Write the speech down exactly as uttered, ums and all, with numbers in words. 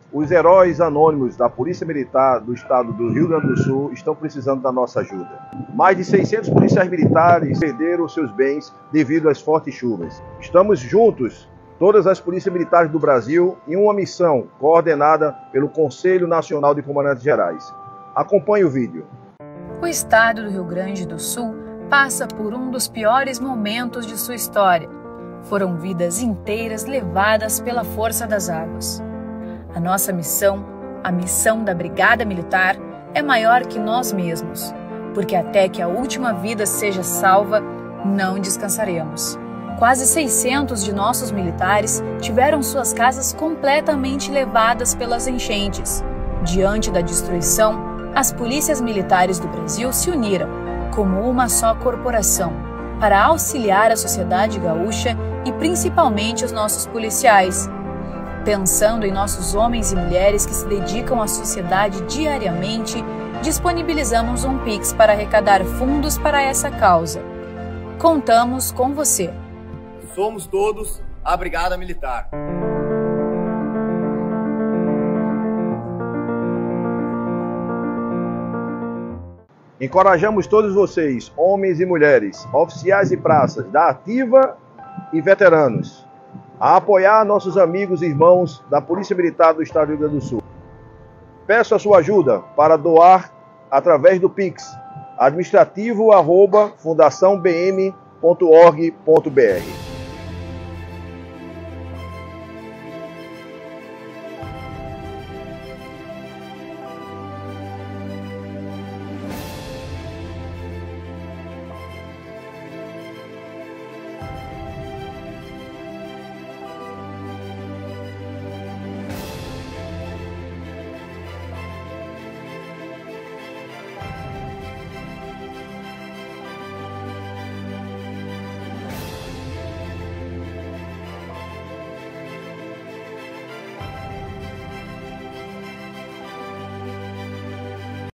Os heróis anônimos da Polícia Militar do Estado do Rio Grande do Sul estão precisando da nossa ajuda. Mais de seiscentos policiais militares perderam seus bens devido às fortes chuvas. Estamos juntos, todas as polícias militares do Brasil, em uma missão coordenada pelo Conselho Nacional de Comandantes Gerais. Acompanhe o vídeo. O estado do Rio Grande do Sul passa por um dos piores momentos de sua história. Foram vidas inteiras levadas pela força das águas. A nossa missão, a missão da Brigada Militar, é maior que nós mesmos, porque até que a última vida seja salva, não descansaremos. Quase seiscentos de nossos militares tiveram suas casas completamente levadas pelas enchentes. Diante da destruição, as polícias militares do Brasil se uniram como uma só corporação para auxiliar a sociedade gaúcha e principalmente os nossos policiais. Pensando em nossos homens e mulheres que se dedicam à sociedade diariamente, disponibilizamos um Pix para arrecadar fundos para essa causa. Contamos com você. Somos todos a Brigada Militar. Encorajamos todos vocês, homens e mulheres, oficiais e praças da ativa e veteranos, a apoiar nossos amigos e irmãos da Polícia Militar do Estado do Rio Grande do Sul. Peço a sua ajuda para doar através do Pix, administrativo arroba fundação b m ponto org ponto b r.